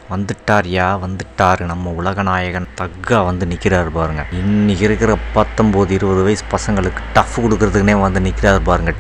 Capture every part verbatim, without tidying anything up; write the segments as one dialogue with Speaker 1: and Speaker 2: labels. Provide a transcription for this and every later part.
Speaker 1: வந்துட்டார்யா வந்துட்டாரு நம்ம உலகநாயகன் தக்கா வந்து நிற்கிறாரு பாருங்க. இன்னைக்கு இருக்கிற பத்தொம்போது இருபது வயசு பசங்களுக்கு டஃப் கொடுக்கறதுக்குனே வந்து நிற்கிறாரு பாருங்க.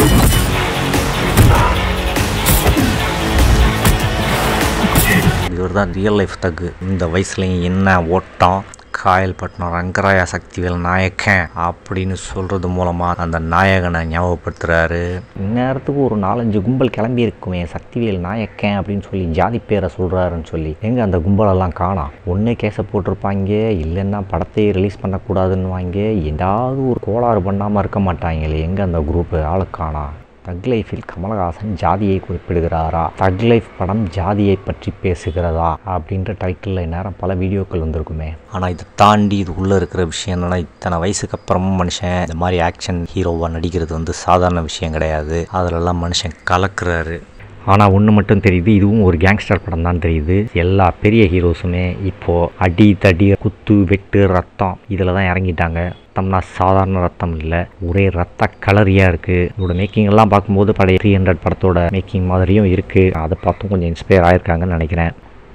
Speaker 1: இவர் தான் ரியல் லைஃப் தக்கு. இந்த வயசுலையும் என்ன ஓட்டம், காயல்பட்டினம் ரங்கராயா சக்திவேல் நாயக்கன் அப்படின்னு சொல்கிறது மூலமாக அந்த நாயகனை ஞாபகப்படுத்துகிறாரு. இந்நேரத்துக்கு ஒரு நாலஞ்சு கும்பல் கிளம்பி இருக்குமே சக்திவேல் நாயக்கன் அப்படின்னு சொல்லி ஜாதி பேரை சொல்கிறாருன்னு சொல்லி. எங்கே அந்த கும்பலெல்லாம் காணோம். ஒன்றே கேஸை போட்டிருப்பாங்க, இல்லைன்னா படத்தையே ரிலீஸ் பண்ணக்கூடாதுன்னு வாங்க, ஏதாவது ஒரு கோளாறு பண்ணாமல் இருக்க மாட்டாங்களே. எங்கே அந்த குரூப்பு ஆளு காணோம். தக் லைஃபில் கமல்ஹாசன் ஜாதியை குறிப்பிடுகிறாரா, தக் லைஃப் படம் ஜாதியை பற்றி பேசுகிறதா அப்படின்ற டைட்டிலில் நேரம் பல வீடியோக்கள் வந்திருக்குமே. ஆனால் இதை தாண்டி இது உள்ளே இருக்கிற விஷயம் என்னென்னா, இத்தனை வயசுக்கு அப்புறமும் மனுஷன் இந்த மாதிரி ஆக்ஷன் ஹீரோவாக நடிக்கிறது வந்து சாதாரண விஷயம் கிடையாது. அதிலெல்லாம் மனுஷன் கலக்குறாரு. ஆனால் ஒன்று மட்டும் தெரியுது, இதுவும் ஒரு கேங்ஸ்டர் படம் தான் தெரியுது. எல்லா பெரிய ஹீரோஸுமே இப்போது அடி தடி குத்து வெட்டு ரத்தம் இதில் தான் இறங்கிட்டாங்க. ரத்தம்னா சாதாரண ரத்தம் இல்லை, ஒரே ரத்த கலரியாக இருக்குது. இதோட மேக்கிங் எல்லாம் பார்க்கும்போது பழைய த்ரீ ஹண்ட்ரட் படத்தோட மேக்கிங் மாதிரியும் இருக்குது. அதை பார்த்தும் கொஞ்சம் இன்ஸ்பயர் ஆகிருக்காங்கன்னு நினைக்கிறேன்.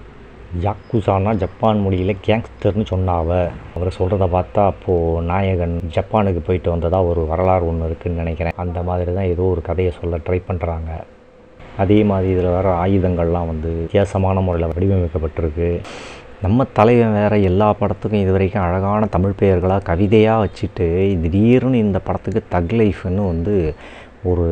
Speaker 1: யாக்குசானா ஜப்பான் மொழியில் கேங்ஸ்டர்னு சொன்னாவ. அவர் சொல்கிறத பார்த்தா அப்போது நாயகன் ஜப்பானுக்கு போயிட்டு வந்ததாக ஒரு வரலாறு ஒன்று இருக்குதுன்னு நினைக்கிறேன். அந்த மாதிரி தான் ஏதோ ஒரு கதையை சொல்ல ட்ரை பண்ணுறாங்க. அதே மாதிரி இதில் வர ஆயுதங்கள்லாம் வந்து வித்தியாசமான முறையில் வடிவமைக்கப்பட்டிருக்கு. நம்ம தலைவன் வேறு எல்லா படத்துக்கும் இது வரைக்கும் அழகான தமிழ் பெயர்களாக கவிதையாக வச்சுட்டு திடீர்னு இந்த படத்துக்கு தக் லைஃப்னு வந்து ஒரு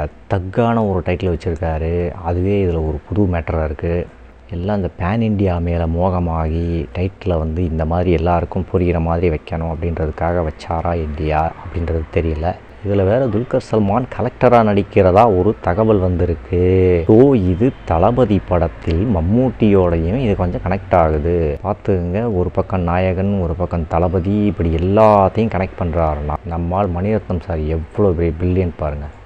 Speaker 1: தக்கான ஒரு டைட்டில் வச்சுருக்காரு. அதுவே இதில் ஒரு புது மேட்டராக இருக்குது. எல்லாம் இந்த பேன் இண்டியா மேலே மோகமாகி டைட்டில் வந்து இந்த மாதிரி எல்லாருக்கும் புரிகிற மாதிரி வைக்கணும் அப்படின்றதுக்காக வச்சாரா இண்டியா அப்படின்றது தெரியல. இதில் வேறு துல்கர் சல்மான் கலெக்டராக நடிக்கிறதா ஒரு தகவல் வந்திருக்கு. ஸோ இது தளபதி படத்தில் மம்மூட்டியோடையும் இது கொஞ்சம் கனெக்ட் ஆகுது. பார்த்துங்க, ஒரு பக்கம் நாயகன் ஒரு பக்கம் தளபதி, இப்படி எல்லாத்தையும் கனெக்ட் பண்ணுறாருன்னா நம்மால் மணிரத்னம் சார் எவ்வளோ பெரிய பில்லியன் பாருங்கள்.